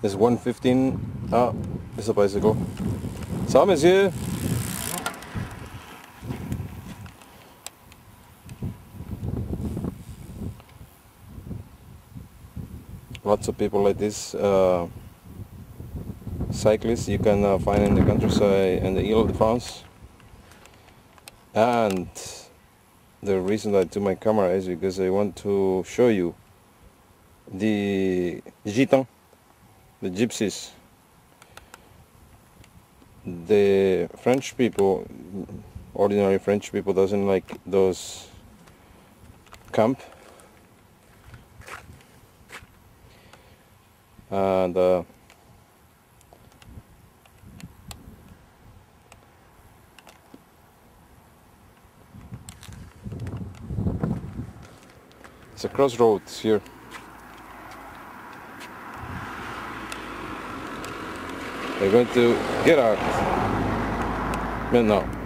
It's 1:15. Ah, it's a bicycle. Ça va, monsieur? Lots of people like this. Cyclists you can find in the countryside and the Ile-de-France. And the reason I took my camera is because I want to show you the gitans, the gypsies. The French people, ordinary French people, doesn't like those camp, and it's a crossroads here. They're going to get out maintenant.